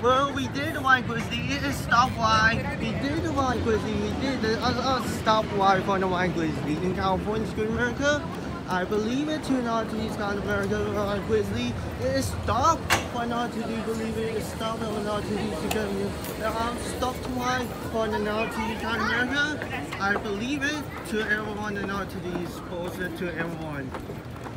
Well, we did one Grizzly. It is stop why. We did the one Grizzly. We did the other stop why for the one Grizzly in California, America. I believe it to not to use kind of America Grizzly. It is stop. Why not to do believe it is stop or not to use to go. Stop to why for the not to use kind of America. I believe it to everyone and not to use exposure to everyone.